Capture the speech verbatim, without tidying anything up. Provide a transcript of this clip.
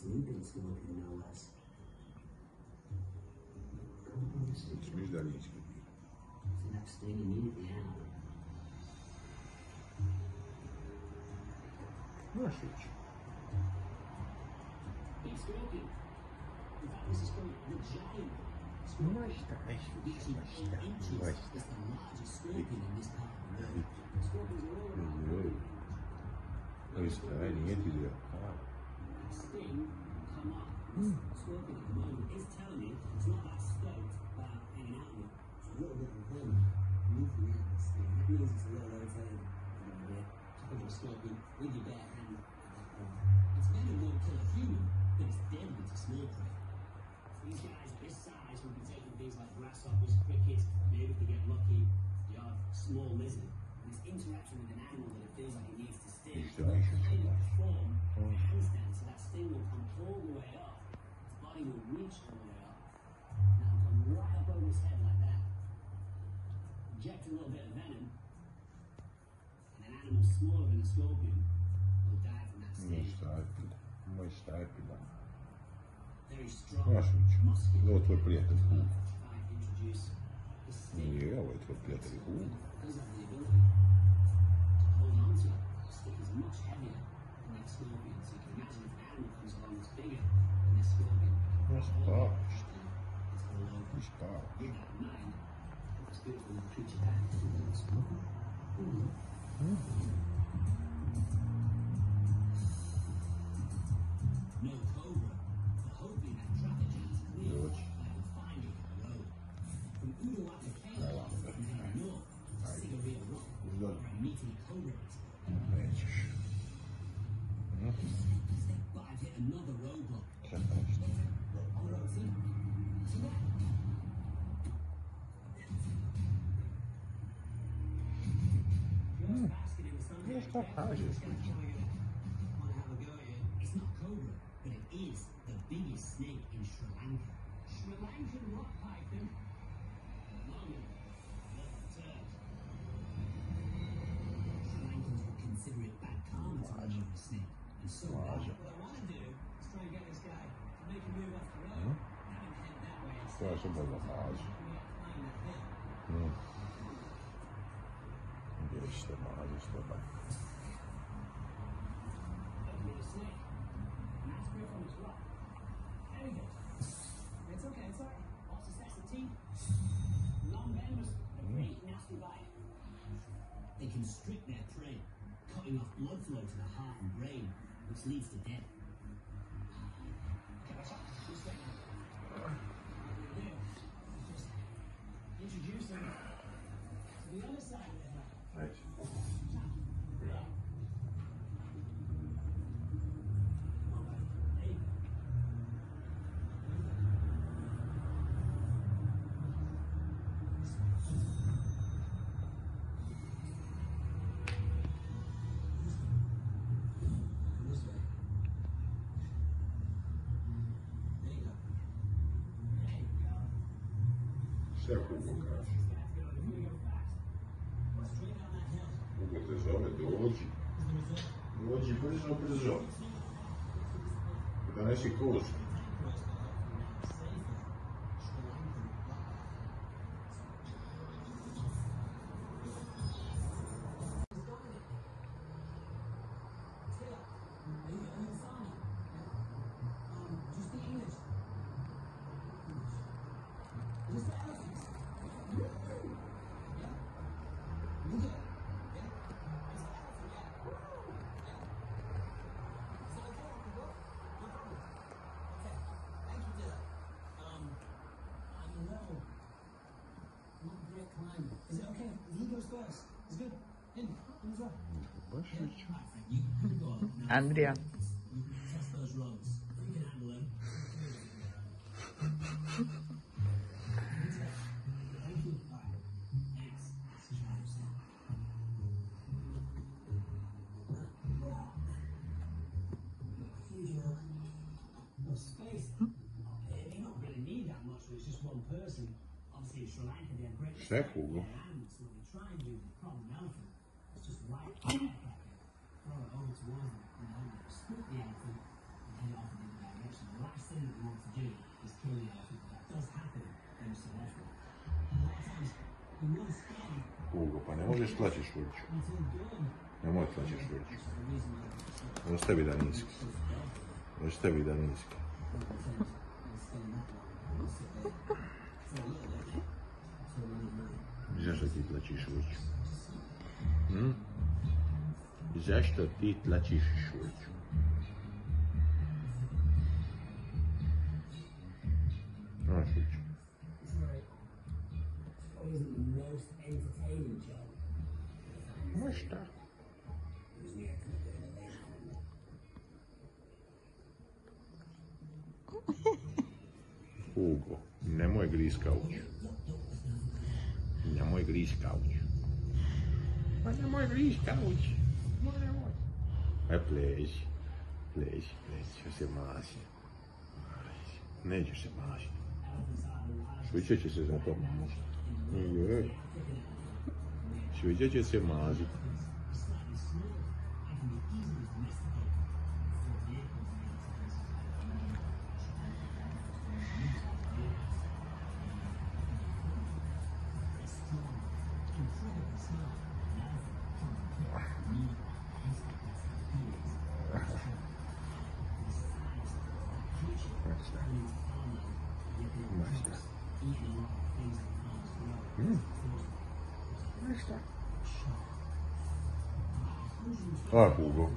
sleeping scorpion, no less. Смесь Даринский. See that sting immediately out. Ну, а шучу. Big scorpion. In fact, this is called the giant. Mas tá, mas tá, mas tá, mas tá. It's the largest scorpion in this part of the world. Scorpions are all around. Mas tá, ninguém te deu. Sting come up. This scorpion at the moment is telling you it's not that stoked about hanging out with. It's a little bit of him moving out the sting. That means it's a little irritating. Tapping a scorpion with your bare hand at that point. Its venom won't kill a human, but it's deadly to small prey. These guys this size will be taking things like grasshoppers, crickets, maybe if they get lucky, the odd small lizard. And it's interacting with an animal that it feels like it needs to sting. It's going to form a handstand, so that sting will come all the way up. Its body will reach all the way up. Now come right up over its head like that. Inject a little bit of venom, and an animal smaller than a scorpion will die from that sting. Mas tá, filha. Very strong, Ну, а шучу. muscular. Ну, вот твой приятель Хук. Try and introduce the sting. Не, вот твой приятель Хук. Does have the ability to hold on to it. The stick is much heavier than that scorpion, so you can imagine if an animal comes along that's bigger than this scorpion. Ну, It's спал. all over. Не спал. With that in mind, it's good for the creature back. No cobra, but hoping that traffic jam is clear, Good. I will find you on the road. From Udoa to Kale, I love it. and heading north to Cigarilla Rock, Good. where I'm meeting a cobra expert. Меньше. Step five, hit another roadblock. Конечно. On the road, see? See that? Just basking in the sun. Ну, что кажешь? Wanna have a go at it? It's not cobra, but it is the biggest snake in Sri Lanka. Sri Lankan rock python. At the moment, left turn. Sri Lankans would consider it bad karma to run over a snake. And so what I want to do is try and get this guy to make a move off the road, have him head that way instead. Что особо ломалось? Climb that hill. Ну. Есть что мало, что так. Open the snake. Nice grip on his rock. There he goes. It's okay, it's alright. Also sets the teeth. Long venomous, but pretty nasty bite. They constrict their prey, cutting off blood flow to the heart and brain, which leads to death. Okay, watch out. This way now. There. Just introduce them to the other side of the head. Right. Все Хуго, короче. Хуго прижал, это очень. Очень прижал, прижал. Это наши кошки. Is it okay if he goes first? It's good. In, in as well. Больше Yeah. ничего. Right, Frank, you, you go on. Now, Andrea. you can test those rungs. You can handle them. Thank you. All right. Thanks. Let's try this out. Huge amount. No space. Eh, You don't really need that much when it's just one person. Obviously, in Sri Lanka, they have great Все Хуго. animals, so what they try and do with the problem elephant is just right back at it, throw it over towards them, and then split the elephant and head off in the other direction. tlačiš Šuriću. Nemoj tlačiš Šuriću. Ostavi da niski. Ostavi da niski. Zašto ti tlačiš Šuriću? Hm? Zašto ti tlačiš Šuriću? No, Šuriću. Ma šta? Hugo, nemoj griz kauč. Nemoj griz kauč. Pa nemoj griz kauč. Nemoj. E, pleži. Pleži, pleži. Se mazi. Nećeš se maziti. Švića će se za to maziti. Švića će se maziti. Ah, Hugo.